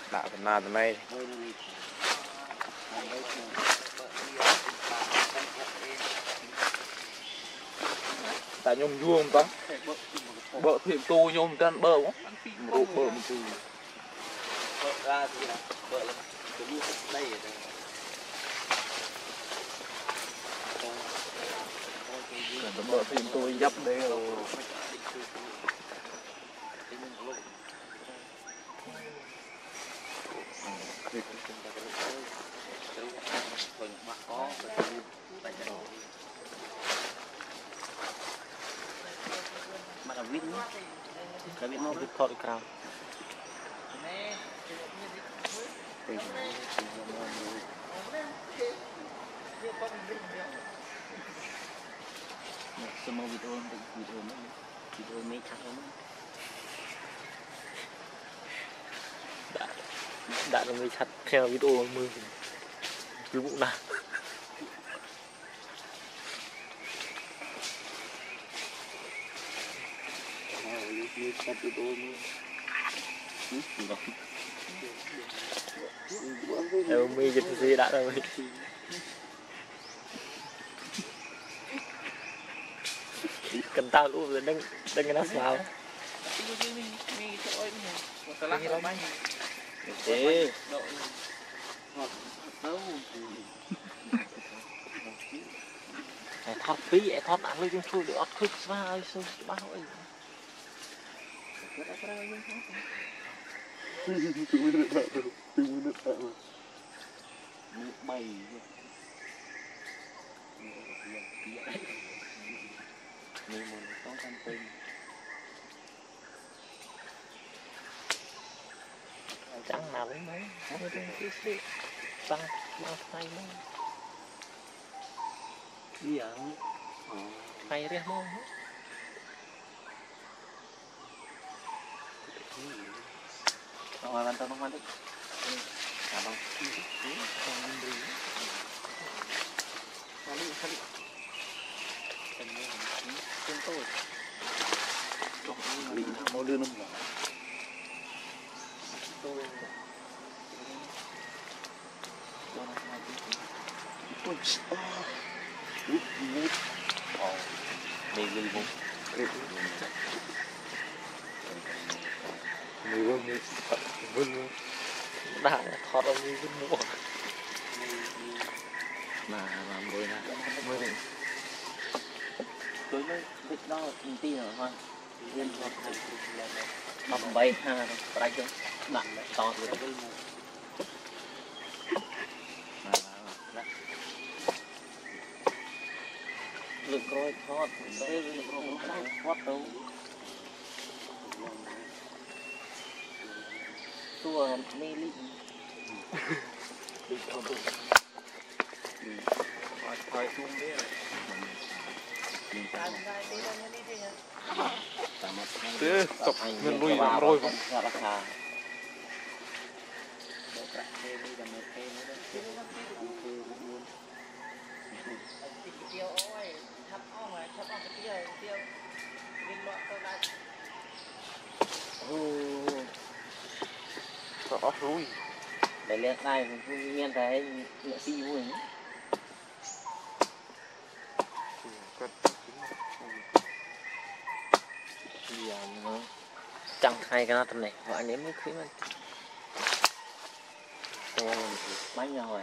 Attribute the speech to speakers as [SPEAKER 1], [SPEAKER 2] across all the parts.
[SPEAKER 1] đã phần nào từ nay tại nhôm vuông ta bợ thiệm tu nhôm trên bờ quá một bờ một từ
[SPEAKER 2] bợ ra thì là bợ là cái như đây ở đây
[SPEAKER 1] bợ thiệm tôi dấp đây rồi
[SPEAKER 2] mà là viết cái viết nó viết thọ cao semua video mấy chắc lắm
[SPEAKER 3] đã là mấy chắc theo video mưa cứ bụng nào em mi dịch gì đã rồi cần tao luôn rồi đang cái nó sao
[SPEAKER 2] thế
[SPEAKER 3] thoát phí thoát ăn lên chung được ớt khích sao sao bao ơi
[SPEAKER 2] bay mình muốn có căn tin
[SPEAKER 3] chẳng nào lấy mấy băng tay mấy
[SPEAKER 2] gì ạ
[SPEAKER 3] tay riêng mông
[SPEAKER 2] rồi bạn tao không ăn đi à đâu tôi
[SPEAKER 1] mau đưa nó
[SPEAKER 3] mình đi vùng
[SPEAKER 1] vâng
[SPEAKER 3] đã thoát ra đi vứt mua mà mười nè mười này
[SPEAKER 2] tôi mới biết đó mình tin rồi thôi riêng
[SPEAKER 3] học bay ha phải chưa đặt to rồi lực rồi thoát đấy lực rồi thoát đâu tua mê lị
[SPEAKER 1] thôi chung đấy thế tập mình lùi làm rồi không đó rồi
[SPEAKER 3] để lên đây mình nghe thấy nghệ sĩ vui giờ nó chẳng hay cái tầm này gọi nếm mới khí mình bánh rồi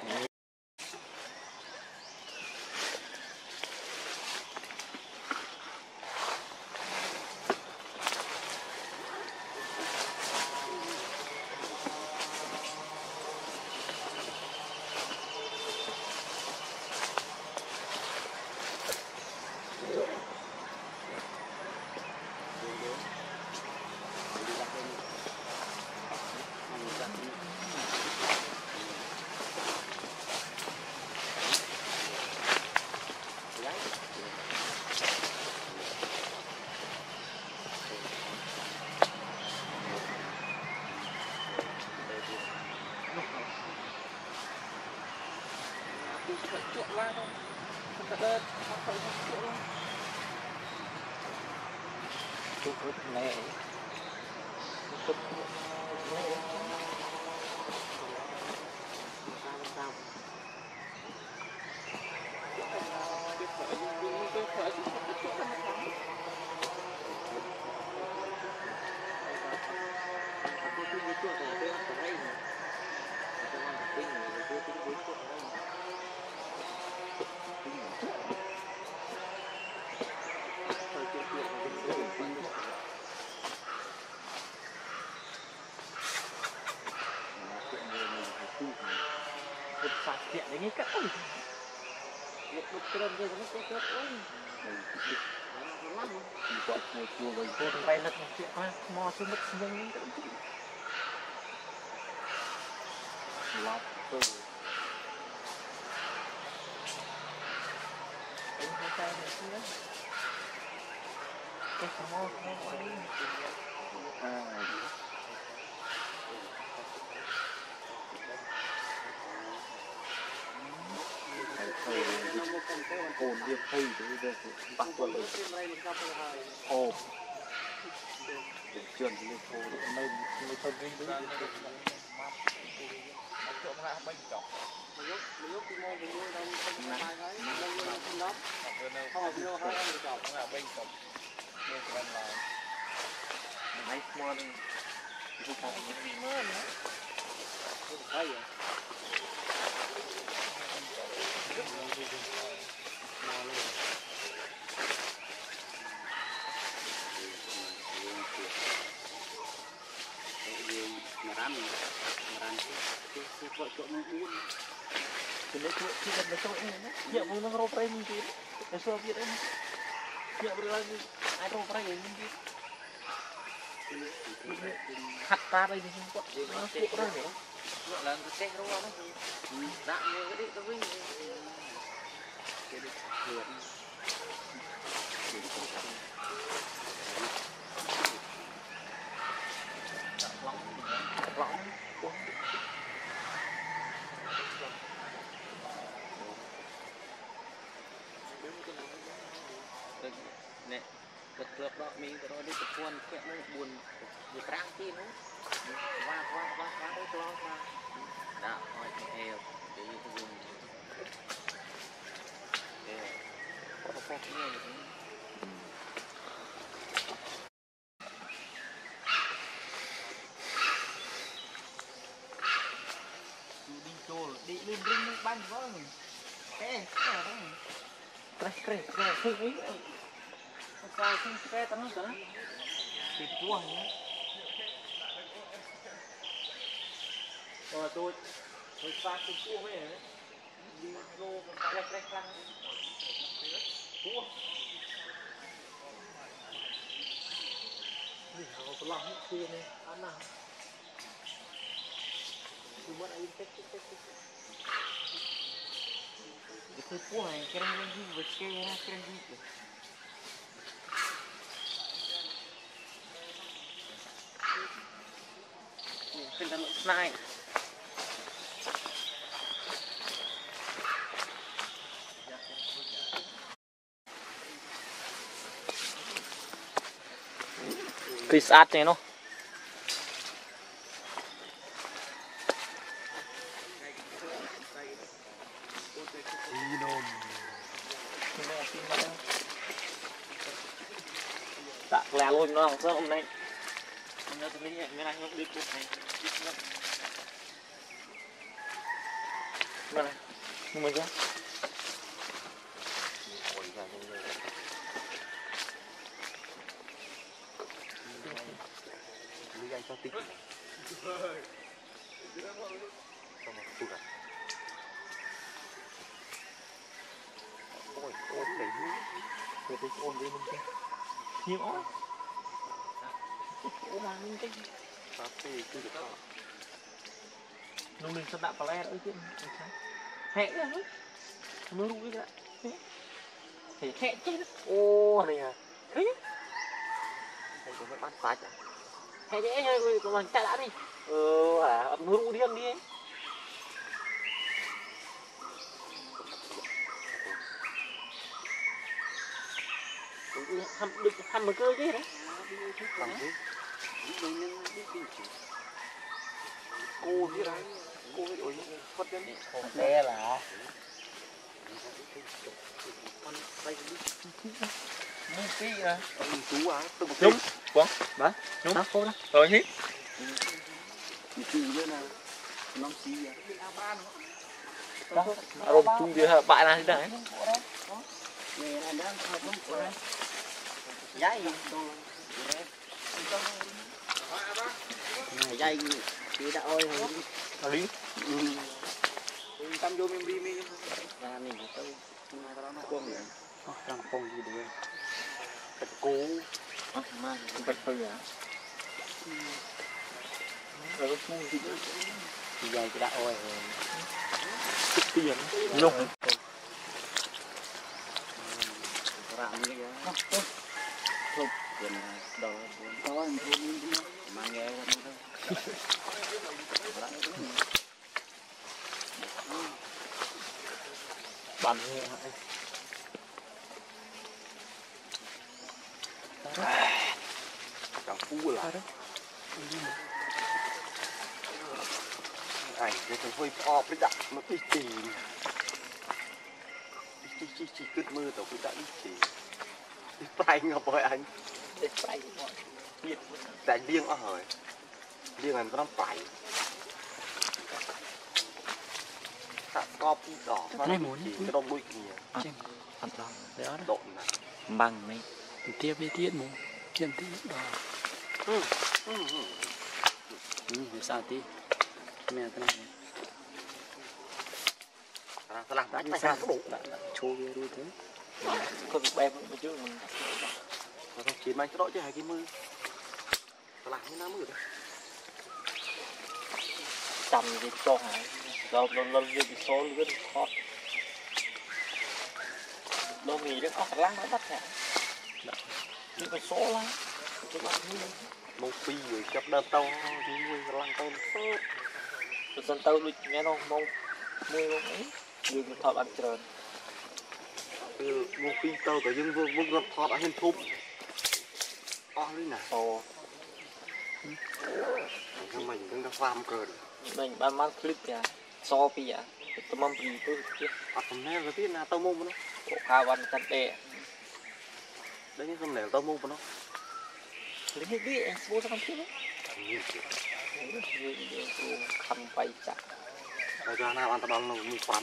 [SPEAKER 3] Sạch điện đấy nghe cắt ôi. Một cái đơn kia nó chết ôi.
[SPEAKER 1] Quạt này chua rồi.
[SPEAKER 3] Cô thằng bay lật một chuyện qua mò xuống mất nhanh cái
[SPEAKER 1] Lọt từ.
[SPEAKER 3] đánh hai tay này kia. Cái mò qua đi.
[SPEAKER 1] Cồn điệp thây đấy giờ bắt vàoเลยồ trường thì lên phố đây mới thân đi đấy chỗ ngã bánh cọc
[SPEAKER 3] Máy mua đi.
[SPEAKER 2] Vợ chỗ nó buôn
[SPEAKER 3] Thì lấy chỗ thì gần chỗ này nhé. Nhẹ với nó rô prey mình chứ. Cái số Việt em. Nhẹ với là ai rô prey mình chứ. Hạt ta đây thì không có. Nó phụ ra nữa.
[SPEAKER 2] vợ là cái rô nó dạng như cái đi tôi vinh cái đi lượn
[SPEAKER 3] Lỏng.
[SPEAKER 2] nè bật lợp đó mình cái đó đi tập quân kẹt nó buồn buồn trang chi nó qua đấy lo qua đã hỏi theo để như cái vùng có phép như thế
[SPEAKER 3] Đi trôi đi lên rinh bắn với mình. Cái thương ý. Sao không cái tao nó cả. Thì cua nhá. Rồi tôi pha cái cua với này. Đi vô cái khăn. Cua. Đi họ có lòng hết kia này, ăn nào. Đi mất ai chết. Cái cua này cái này gì với cái gì. Khinh ta lộn snai. Cái sát này nó. Tạc lè luôn nó không sao hôm nay. Hôm nay tôi nghĩ ngày nay nó đi cuộc này. Mà này, nhưng mà ra.
[SPEAKER 1] Lý anh cho tích xong rồi tụt ôi ôm đẩy mũi người ta ôm đi mình kia nhiều ôi ôm mà mình kia cà phê cứ được không
[SPEAKER 3] lúc mình sắp đạp vào le nữa chứ hẹ ra hết mới đuôi ra thì hẹ chết
[SPEAKER 1] ô này à
[SPEAKER 3] thấy
[SPEAKER 1] thầy cũng phải bắt phá chả
[SPEAKER 3] hẹ dễ nha của mình chạy đã đi mới đuôi điên đi ấy. Hầm cơ chứ đấy
[SPEAKER 1] bằng thế cô chứ đấy cô ấy ôi phát đến
[SPEAKER 3] không xe là
[SPEAKER 1] mua cái chú á tôi một
[SPEAKER 3] đúng quá
[SPEAKER 1] đấy
[SPEAKER 3] đúng đó cô đó
[SPEAKER 1] rồi hít
[SPEAKER 2] Chị nữa là nó xí vậy.
[SPEAKER 3] Rôm chung dia bạn nào đấy.
[SPEAKER 2] Nè là đang học không có đấy. Dây dây chị đã ôi
[SPEAKER 3] Ở đi.
[SPEAKER 2] tâm vô mình đi mình ra mình tôi nó quăng này đang quăng gì đấy cái cú mà
[SPEAKER 3] Bật hơi à. Rồi chung thì
[SPEAKER 2] dây chị đã ôi
[SPEAKER 3] chút tiền lùng.
[SPEAKER 2] làm như vậy không gần đầu thôi mà nghe qua thôi
[SPEAKER 3] Bắn
[SPEAKER 2] chẳng phu là ảnh cái thằng hơi ọp với đậm nó đi tìm chỉ cứt mưa tao cũng đã đi tìm đi bay ngọc ơi anh đánh liêng ở hỏi liêng anh có nó phải cọp đỏ
[SPEAKER 3] này muốn
[SPEAKER 2] cái đông đuôi kìa
[SPEAKER 3] ăn đó đó
[SPEAKER 2] độn này
[SPEAKER 3] bằng này tiếp với tiết muốn kiếm tí đó sao tí mẹ cái này
[SPEAKER 2] ta làm đánh sao có đủ
[SPEAKER 3] chui đi thế có bị bem một chút mình
[SPEAKER 2] không chín anh cái đó chứ hai cái mưa ta làm như nào mưa đấy
[SPEAKER 3] chầm thì cho hả rồi lần đi bị số luôn hot đâu nghỉ được có lăng nó bắt hả nhưng mà số lắm
[SPEAKER 2] mông phi rồi chấp đơn tao những mưa lăng tao
[SPEAKER 3] rồi dân tao lịch nghe đâu mông mưa mông ấy nhưng thọ ăn trơn
[SPEAKER 2] mông phi tao cả những vương ngọt thọt ở trên thùng đi nè
[SPEAKER 3] ồ
[SPEAKER 2] mình đang farm cờ
[SPEAKER 3] mình ban mang clip ya so pi ya tụi mình bị tôi chứ
[SPEAKER 2] hôm nay rồi biết là tao mua nó
[SPEAKER 3] bộ ca văn cắt đè
[SPEAKER 2] đấy những con này tao mua nó
[SPEAKER 3] lính hết biết em số sao chứ khăm bay chặt
[SPEAKER 2] rồi cho nào ăn tao đong nó mua farm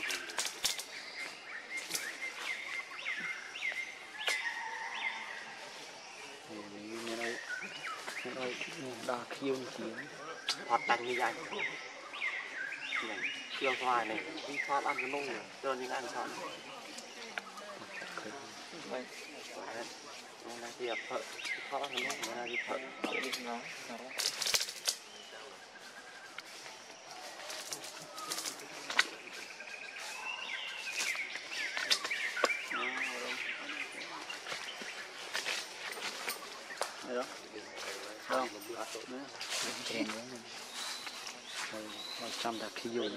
[SPEAKER 3] đa khiêu chiến
[SPEAKER 2] hoạt đánh như vậy này khiêu xoài này đi thoát ăn cái nông này cho những ăn thoát
[SPEAKER 3] vậy
[SPEAKER 2] hôm nay thì thợ thoát ăn cái nông hôm nay thì thợ
[SPEAKER 3] đi nó
[SPEAKER 2] đó không
[SPEAKER 3] chèn rồi trăm đã khi dùng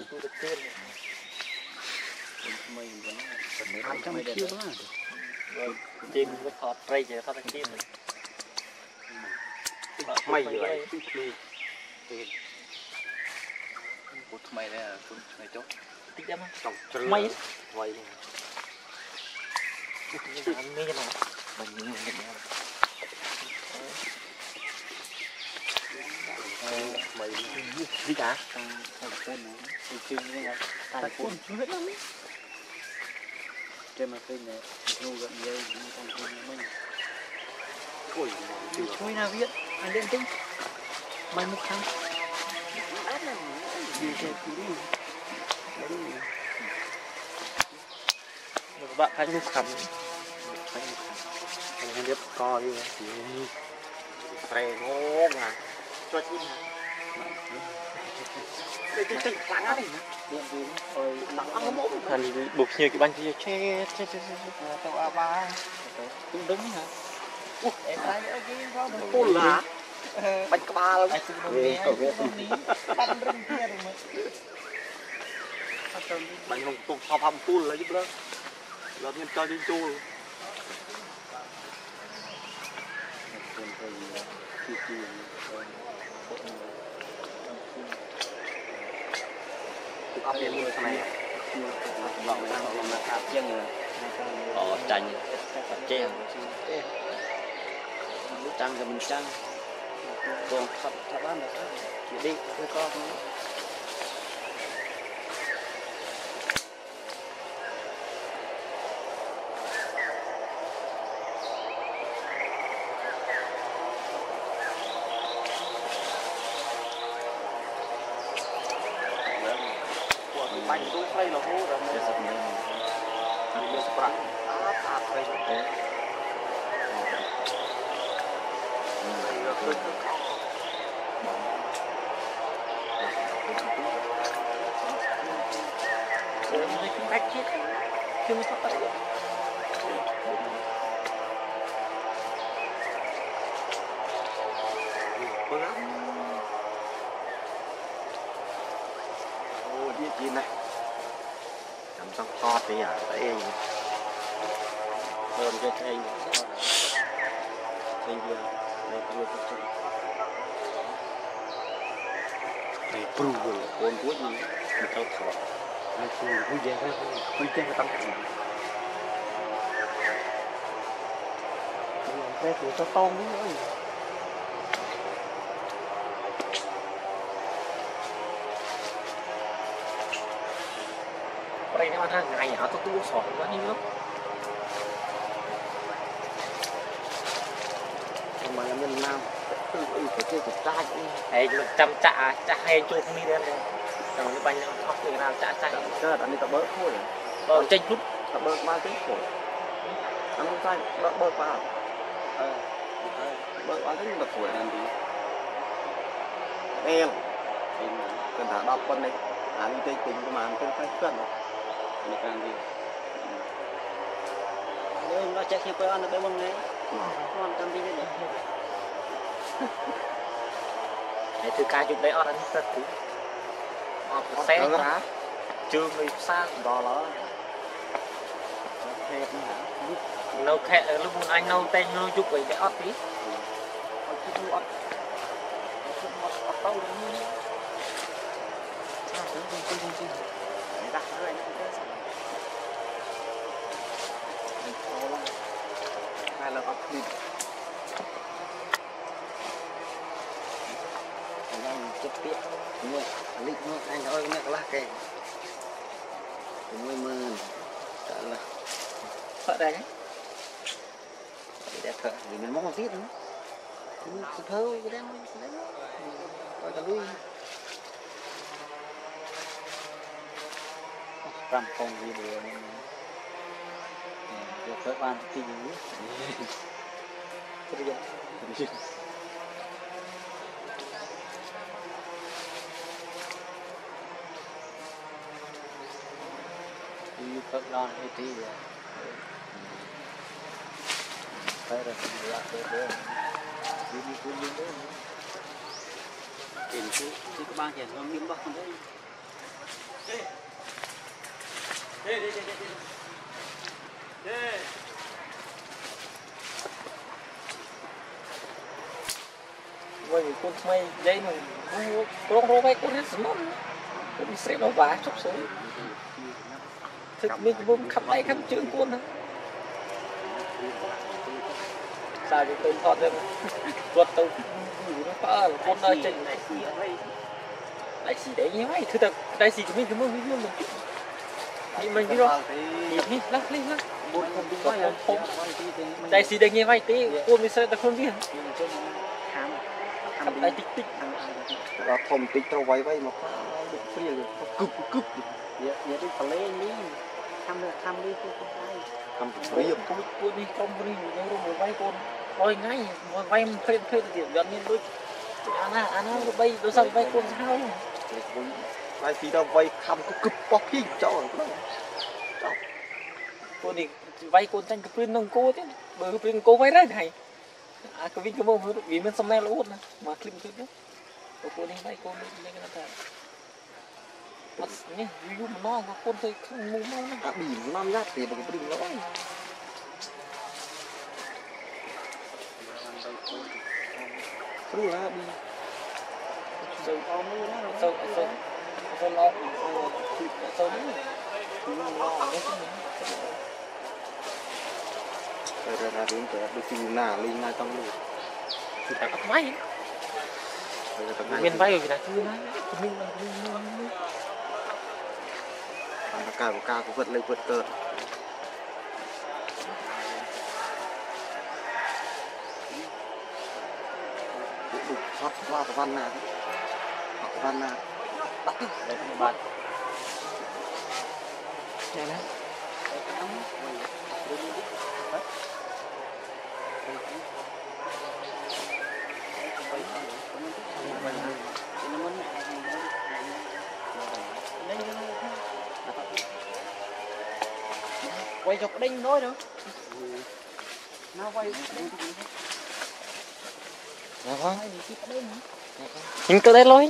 [SPEAKER 3] mình vẫn trăm kia đó rồi chim có thọt rây vậy thọt kia
[SPEAKER 2] mày vậy
[SPEAKER 3] một mày đây là mày chốt tích lắm
[SPEAKER 2] trồng
[SPEAKER 3] mày
[SPEAKER 2] vậy
[SPEAKER 3] ăn mấy cái nào mình nhiều mình
[SPEAKER 2] mày
[SPEAKER 3] đi cả thằng con nó đi chơi như thế thằng con hết lắm trên mặt bên này nô gần đây nó còn con mình chui nào biết anh lên tính mày một khăn đi chơi đi bạn thanh một khăn anh biết co đi
[SPEAKER 2] Rè ngô mà cho chim hả? Đây cái phẳng á này nặng ăn nó mốt
[SPEAKER 3] thành buộc nhiều cái bánh kia chết tao ba cũng đứng hả em thấy ở kia có được
[SPEAKER 2] côn lá bánh cá ba lắm bánh hồng tụt thọc hầm côn là giúp đó lợn nhân cho trên chu áp lên mưa này lợn đang làm hạt chân rồi
[SPEAKER 3] chanh chen
[SPEAKER 2] trăng thì mình trăng còn thập bán là sao đi cái con bánh tôi thấy là hú rồi mình sắp lên anh đưa sắp đây thế cách chết chưa mới sắp tới
[SPEAKER 4] ô đi chi này làm xong to thì à tại anh hơn cho anh vừa này vừa tập trung thì pru con cuối gì mình tao thọ anh pru vui vẻ tăng
[SPEAKER 3] cái của cho tôm nữa đây nó ăn ngày ở tôi sỏi quá nhiều lắm
[SPEAKER 4] mà mình làm phải chơi của trai
[SPEAKER 3] ấy mình chăm chạ hay chụp mi đây rồi cái bánh nó học người nào chạ cái
[SPEAKER 4] là anh đi tập bớt thôi
[SPEAKER 3] tranh chút
[SPEAKER 4] tập bớt ba tiếng rồi anh không sai bớt ba bớt ba tiếng tập tuổi làm gì em cần thả đọc con này anh đi tình mà anh không phải cần nó càng gì
[SPEAKER 2] nếu nó chạy khi quay ăn nó bé bông này con tâm đi đấy
[SPEAKER 3] để từ ca chụp đấy ở anh thật thứ xe chưa người xa đó là nấu khẽ lúc anh nấu tay nấu chụp vậy để ót tí
[SPEAKER 4] hay là bắt thịt
[SPEAKER 2] anh chết tiết mua lịch mua anh ơi mẹ lá kề mười mười trả là
[SPEAKER 3] sợ đây
[SPEAKER 2] để thợ vì mình mong tiết nữa thơ cái đấy coi cả lui trăm con gì được được thợ ban tí gì đi phật non hay tí phải rồi mình làm được đấy đi cũng đi đấy tiền chứ các bạn tiền không miếng bạc không đấy
[SPEAKER 3] vậy con mày dây mà con rô bay con hết sớm con sẽ nó vá chốc số thực mình cũng khắp tay khắp chữ con thôi sao thì tôi thoát được tuột tôi nó phá là con ơi trên này đại sĩ đấy như vậy thứ thật đại sĩ của mình cứ mong mình luôn một chút thì mình đi rồi đi lắc lên lắc đại sĩ đấy như vậy tí con mình sẽ ta không biết khắp tay tích tích
[SPEAKER 4] là thòng tích tao vay mà được free rồi cướp
[SPEAKER 2] giờ đi phải lên đi thăm đi
[SPEAKER 4] thầm
[SPEAKER 3] bây giờ con đi trong đi rồi vay con rồi ngay rồi vay thuê thì gần như đôi anh bay đôi sao vay con sao
[SPEAKER 4] vay phí đâu vay khăm có cướp bóc khi cho
[SPEAKER 3] cô đi vay con tranh cái pin nông cô chứ bởi cái pin cô vay đấy này à cái pin cái mông vì mình xong nay là út mà clip đó cô đi vay con đi cái nó thật mất nhé view mà nó con thấy không ngu mau nó
[SPEAKER 4] bị năm nhát thì bằng cái pin nó không là đi
[SPEAKER 3] sâu sâu sâu sâu lo sâu nữa
[SPEAKER 4] rồi ra đến cái được chừng nào lên ngay trong luôn
[SPEAKER 3] thì ta bắt máy miền bay ở cái này mình
[SPEAKER 4] cả của vượt lên vượt cờ thoát qua văn nào văn nào
[SPEAKER 3] đây các bạn này nè quay chụp đinh thôi nữa nó quay vâng nhìn từ đây lôi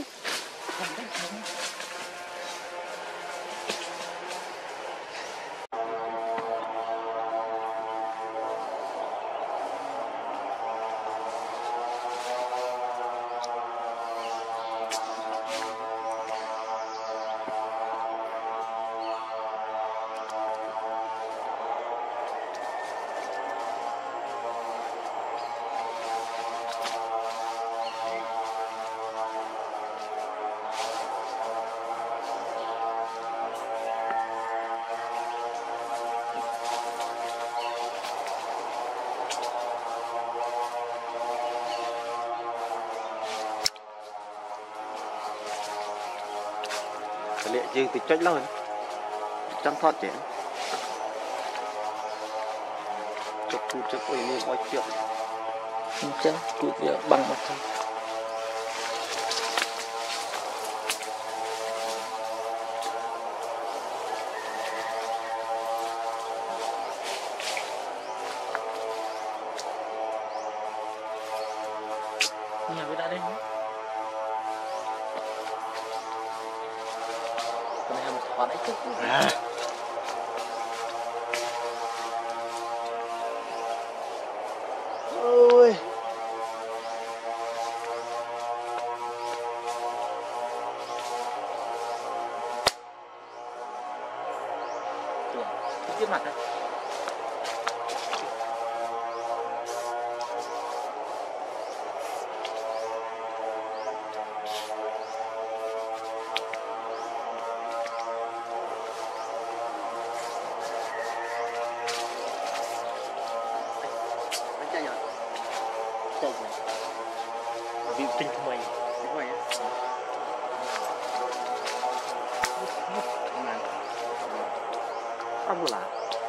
[SPEAKER 4] lệ dương thì trách lâu trắng thoát trẻ chụp chụp ôi nên ôi chuyện
[SPEAKER 3] chân tụi việc bằng mặt thôi nhà với đã đây con em còn ấy chứ
[SPEAKER 4] ôi
[SPEAKER 3] biết mặt đây vì tinh của mày
[SPEAKER 4] đúng rồi ăn một lá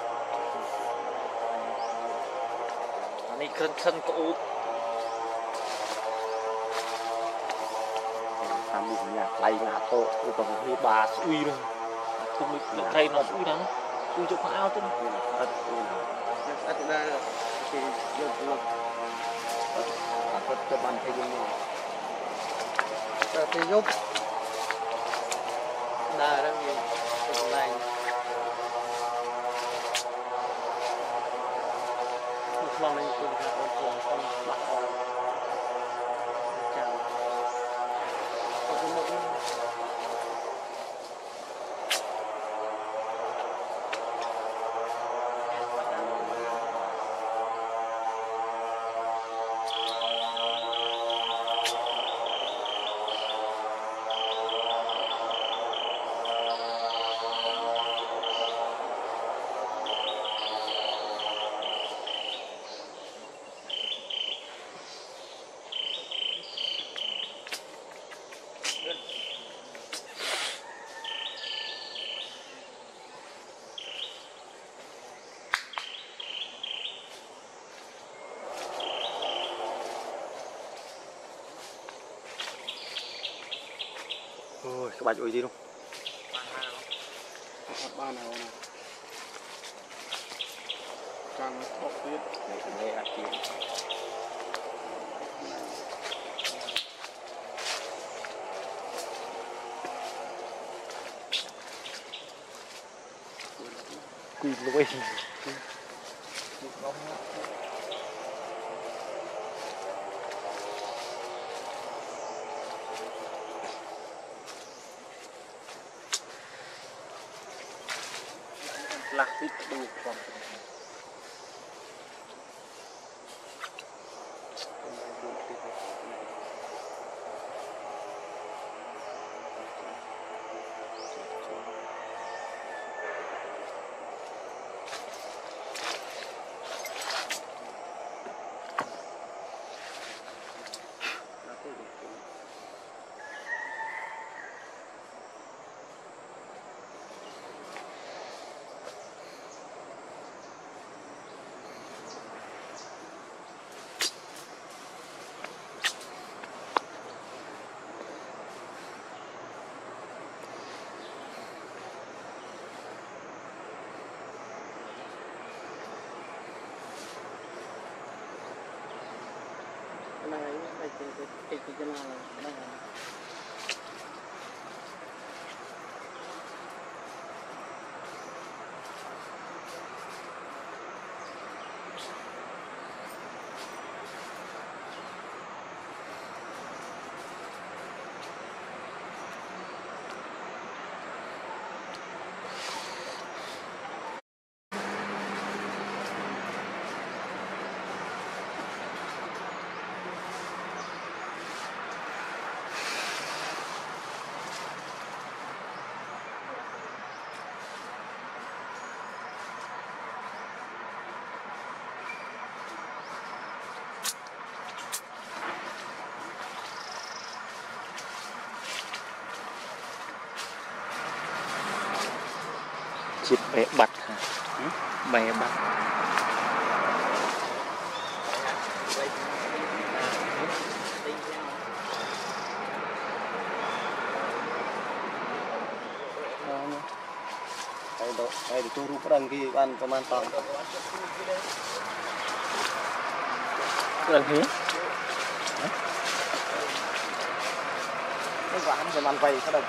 [SPEAKER 3] này thân cũ
[SPEAKER 4] làm một nhà lay ngã to rồi còn hơi bà uy luôn
[SPEAKER 3] không được thay nó uy lắm uy cho con ao chứ
[SPEAKER 4] ra thì được cho bạn thấy thì giúp
[SPEAKER 3] là đang gì trong này lòng này cùng con bạn chào
[SPEAKER 4] ôi các bạn ơi gì đâu
[SPEAKER 1] ba nào nè càng bọc tuyết
[SPEAKER 4] này thì nghe ăn kia
[SPEAKER 3] quỳ lôi lạc ít đủ còn cái là đang
[SPEAKER 4] chip bé bật bé bật đây để tôi rút đằng kia ăn cho man tòng đằng hí cái quả ăn cho man vay cái đằng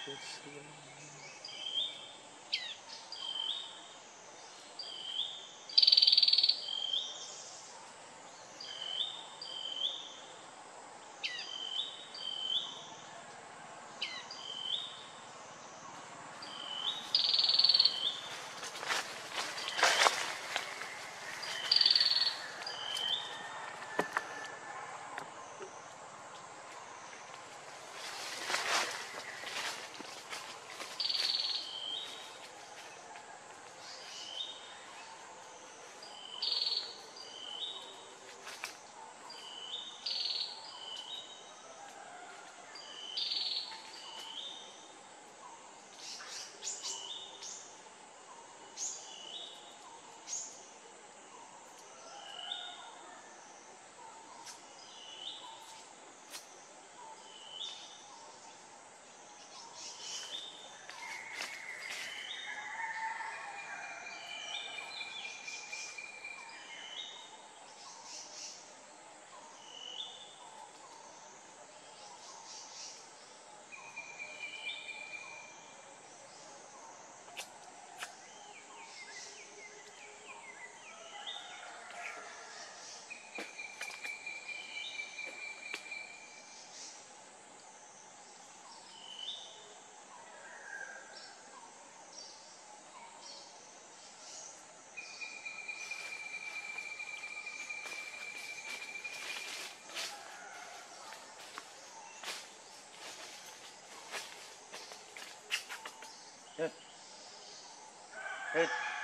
[SPEAKER 4] Hết.